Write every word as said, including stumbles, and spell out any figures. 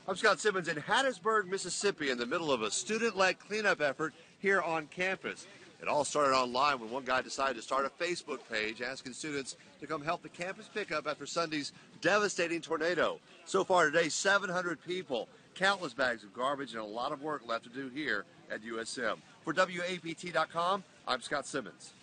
I'm Scott Simmons in Hattiesburg, Mississippi, in the middle of a student-led cleanup effort here on campus. It all started online when one guy decided to start a Facebook page asking students to come help the campus pickup after Sunday's devastating tornado. So far today, seven hundred people, countless bags of garbage, and a lot of work left to do here at U S M. For W A P T dot com, I'm Scott Simmons.